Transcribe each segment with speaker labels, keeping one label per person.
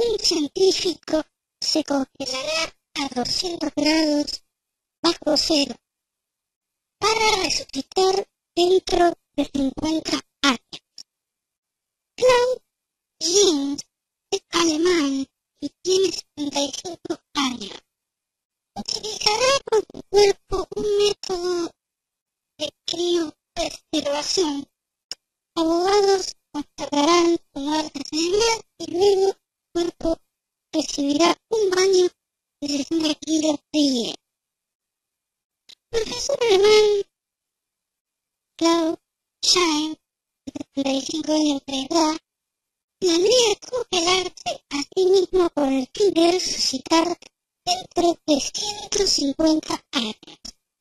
Speaker 1: un científico se congelará a 200 grados bajo cero para resucitar dentro de 50 años. Klaus Jens es alemán y tiene 75 años. Utilizará con su cuerpo un método de criopreservación. Abogados constatarán su muerte cerebral y luego el cuerpo recibirá un baño de 60 kilos de hielo. El profesor alemán Klaus Schein, de 75 años de edad, planea congelarse a sí mismo con el fin de resucitar dentro de 150 años.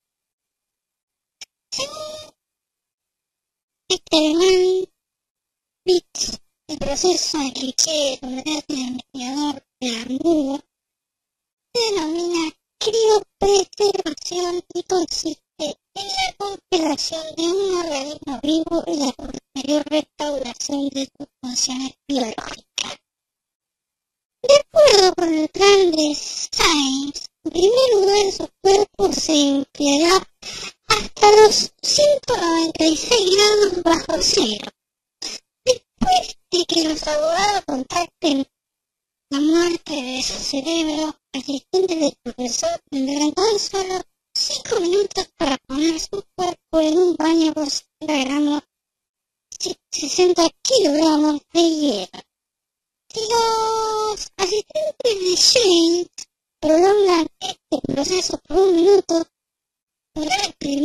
Speaker 1: Según este alemán, Fritz, el proceso de cliché sobre el investigador de Hamburgo se denomina criopreservación y consiste en la congelación de un organismo vivo y la posterior restauración de sus funciones biológicas. De acuerdo con el plan de Science, en primer lugar su cuerpo se enfriará hasta los 196 grados bajo cero. Después de que los abogados contacten la muerte de su cerebro, asistentes del profesor tendrán tan solo 5 minutos para poner su cuerpo en un baño por 60 kilogramos de hielo. Si los asistentes de James prolongan este proceso por un minuto, su gran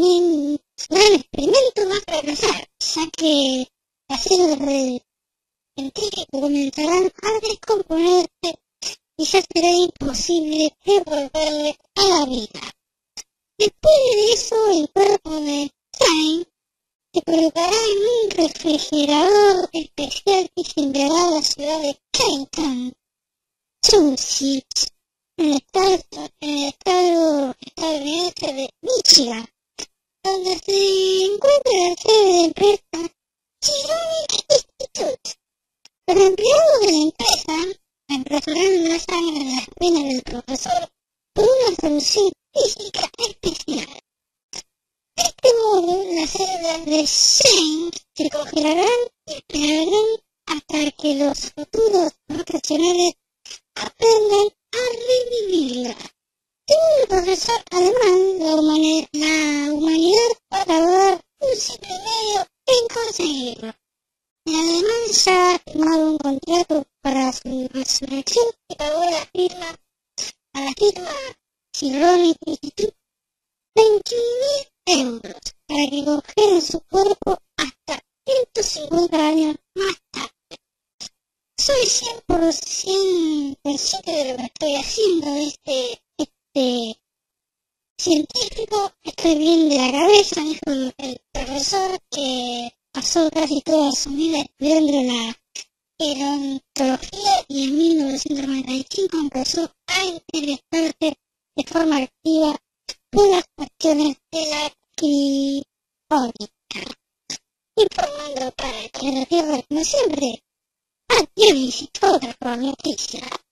Speaker 1: experimento va a fracasar, ya que las células del científico comenzarán a descomponerse y ya será imposible devolverle a la vida. Después de eso, el cuerpo de Stein se colocará en un refrigerador especial que se enviará a la ciudad de Clayton, Massachusetts, en el estado estadounidense de Michigan, donde se encuentra la sede de la empresa Genomic Institute. Los empleados de la empresa reemplazarán la sangre de las venas del profesor por una solución física especial. De este modo, las células de Shane se congelarán y esperarán hasta que los futuros profesionales aprendan a revivirla. Según el profesor alemán, la humanidad va a tardar un siglo y medio en conseguirlo. El alemán ya ha firmado un contrato para su resurrección y pagó a la firma Genomic Institute 21.000 euros para que congelen su cuerpo hasta 150 años más tarde. Soy 100% consciente de lo que estoy haciendo. Este científico, estoy bien de la cabeza, dijo el profesor, que pasó casi toda su vida estudiando la gerontología y en 1995 empezó a interesarse de forma activa por las cuestiones de la criónica, informando para que la Tierra, como siempre, aquí visitó otra noticia.